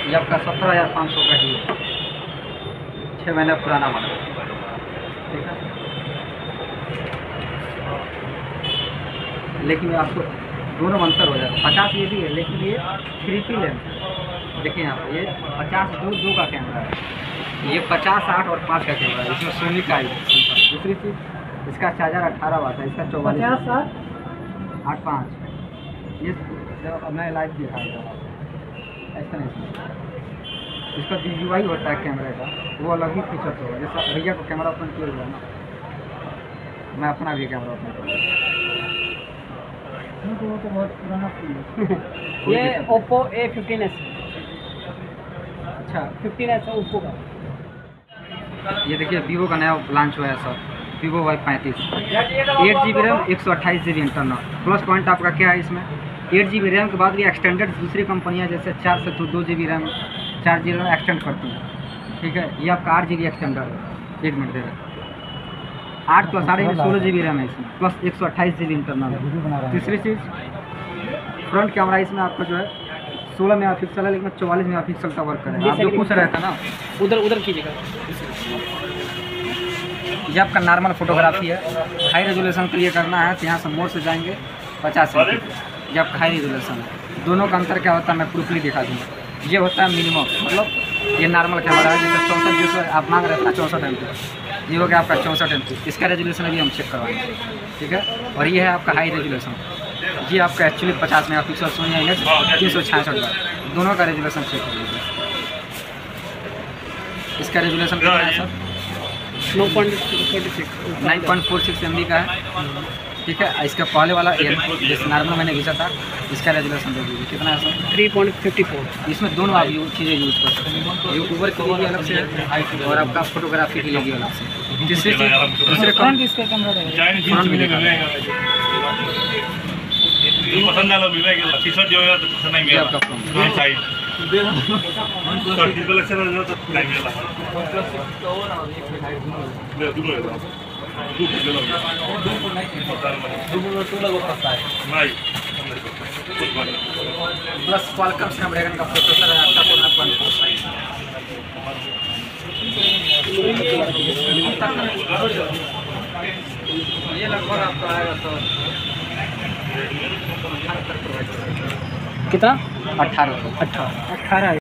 ये आपका 17,500 का ही है, 6 महीने पुराना मॉडल, ठीक है। लेकिन आपको दोनों में अंतर हो जाता है, 50 ये भी है लेकिन ये 3P लेंस है। देखिए यहाँ पर ये 50 दो का कैमरा है, ये 50, 8 और 5 का कैमरा है, इसमें सोनी का ही है। दूसरी चीज़ इसका चार्जर 18 वाट है, इसका 44 8 5 ये अपना लाइट दिखाएगा ऐसा नहीं। इसका DJI होता है कैमरे का, वो अलग ही फीचर होगा। जैसा भैया को कैमरा ओपन किया हुआ है ना, मैं अपना भी कैमरा ओपन करूँगा। वो तो बहुत पुराना फोन है। ये Oppo A15s, अच्छा 15s है ओप्पो का। ये देखिए वीवो का नया लॉन्च हुआ है sir, Vivo Y35, 8GB RAM 128GB internal. Plus point आपका क्या है इसमें, 8GB रैम के बाद भी एक्सटेंडेड दूसरी कंपनियां जैसे 4 से 2GB RAM 4GB RAM extend करती हैं, ठीक है। ये आपका 8GB एक्सटेंडर है, 1 मिनट देगा, 8 + 8 16GB रैम है इसमें, प्लस 128GB इंटरनल है। तीसरी चीज़ फ्रंट कैमरा इसमें आपका जो है 16 मेगापिक्सल है, लेकिन 44 मेगापिक्सल का वर्क करेगा। आप जो पूछ रहे थे ना, उधर कीजिएगा। ये आपका नॉर्मल फोटोग्राफी है, हाई रेजोल्यूशन के लिए करना है तो यहाँ से मोड से जाएंगे 50 MP, ये आपका हाई रेजोल्यूशन है। दोनों का अंतर क्या होता है मैं प्रूफली दिखा दूँगा। ये होता है मिनिमम, मतलब ये नॉर्मल कैमरा है, जैसे 64 जैसे आप मांग रहे थे 64 MP, ये हो गया आपका 64 MP। इसका रेजोल्यूशन भी हम चेक करवाएंगे, ठीक है। और ये है आपका हाई रेजोल्यूशन, ये आपका एक्चुअली 50 मेगापिक्सल सोनी IMX 366 का, दोनों का रेजोल्यूशन चेक कर लीजिए। इसका रेजोल्यूशन कितना है सर, 9.46 MB का है, ठीक है। इसका पहले वाला जैसे नॉर्मल मैंने घिसा था, इसका रेजोल्यूशन देख लीजिए कितना है सर, 3.54। इसमें दोनों आप चीज़ें यूज़ कर सकते हैं, यूट्यूबर के लिए भी अलग से और आपका फोटोग्राफी के लिए भी अलग से। तीसरी चीज़ दूसरे फ्रंट इसका कैमरा रहेगा, फ्रंट भी देखा पसंद आला मिळेल टी-शर्ट जेव्हा तसं नाही ये मिळाला आपका फोन साईज कलेक्शन नाही मिळाला प्लस क्वालकॉम स्नैपड्रैगन का प्रोसेसर है आपका 4.4। ये लगभग आपका आएगा तो कितना 18 18